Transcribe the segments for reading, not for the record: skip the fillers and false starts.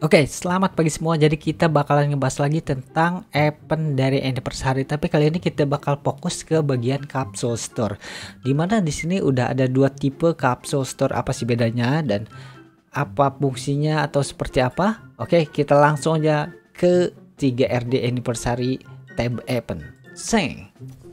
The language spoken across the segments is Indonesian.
Oke, selamat pagi semua. Jadi kita bakalan ngebahas lagi tentang event dari anniversary. Tapi kali ini kita bakal fokus ke bagian capsule store. Dimana di sini udah ada dua tipe capsule store. Apa sih bedanya dan apa fungsinya atau seperti apa? Oke, kita langsung aja ke 3RD anniversary tab event. Sing.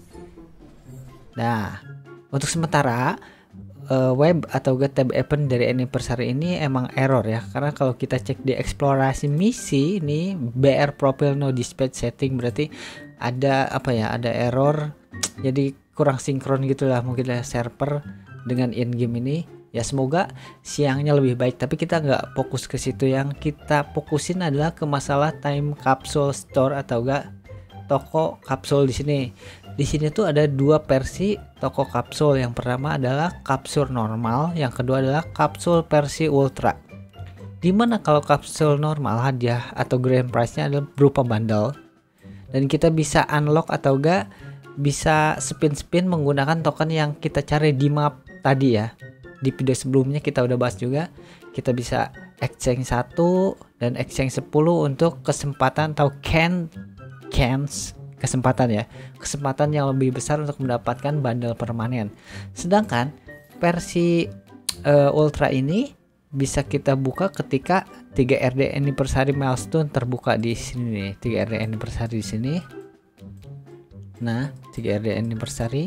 Nah, untuk sementara web atau tab event dari anniversary ini emang error ya, karena kalau kita cek di eksplorasi misi ini BR profile no dispatch setting, berarti ada apa ya, ada error, jadi kurang sinkron gitulah mungkin lah server dengan in game ini ya. Semoga siangnya lebih baik, tapi kita nggak fokus ke situ. Yang kita fokusin adalah ke masalah time capsule store atau enggak toko kapsul di sini. Di sini tuh ada dua versi toko kapsul. Yang pertama adalah kapsul normal, yang kedua adalah kapsul versi ultra. Dimana kalau kapsul normal hadiah atau grand prize-nya adalah berupa bundle, dan kita bisa unlock atau enggak bisa spin menggunakan token yang kita cari di map tadi ya. Di video sebelumnya kita udah bahas juga, kita bisa exchange 1 dan exchange 10 untuk kesempatan atau kesempatan yang lebih besar untuk mendapatkan bundle permanen. Sedangkan versi ultra ini bisa kita buka ketika 3RD anniversary milestone terbuka di sini nih. 3RD anniversary di sini. Nah, 3RD anniversary.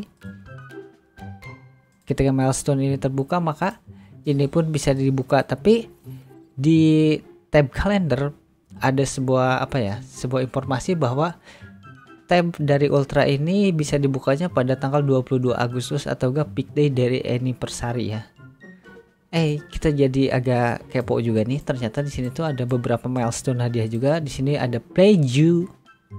Ketika milestone ini terbuka, maka ini pun bisa dibuka. Tapi di tab calendar ada sebuah informasi bahwa tab dari ultra ini bisa dibukanya pada tanggal 22 Agustus atau enggak peak day dari anniversary ya. Kita jadi agak kepo juga nih. Ternyata di sini tuh ada beberapa milestone hadiah juga. Di sini ada Playju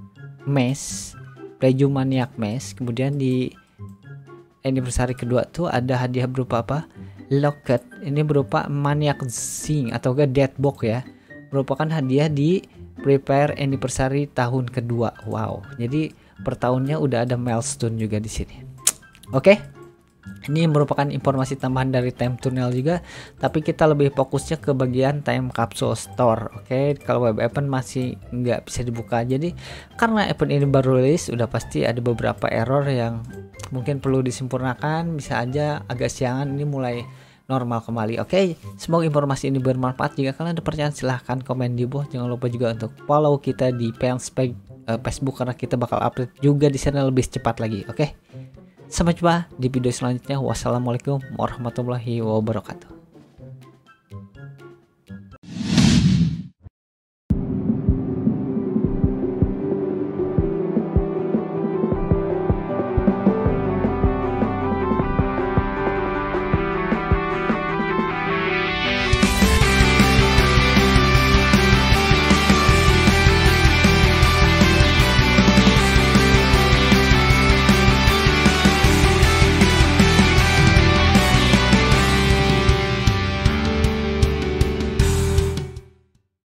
Maniac Mesh. Kemudian di anniversary kedua tuh ada hadiah berupa apa? Locket. Ini berupa Maniac Zing atau enggak Deadbox ya. Merupakan hadiah di prepare anniversary tahun kedua. Wow. Jadi per tahunnya udah ada milestone juga di sini. Oke. Ini merupakan informasi tambahan dari time tunnel juga, tapi kita lebih fokusnya ke bagian time capsule store. Oke, kalau web event masih nggak bisa dibuka. Jadi karena event ini baru rilis, udah pasti ada beberapa error yang mungkin perlu disempurnakan. Bisa aja agak siangan ini mulai normal kembali. Oke, semoga informasi ini bermanfaat. Jika kalian ada pertanyaan silahkan komen di bawah. Jangan lupa juga untuk follow kita di Facebook karena kita bakal update juga di sana lebih cepat lagi. Oke, sampai jumpa di video selanjutnya. Wassalamualaikum warahmatullahi wabarakatuh.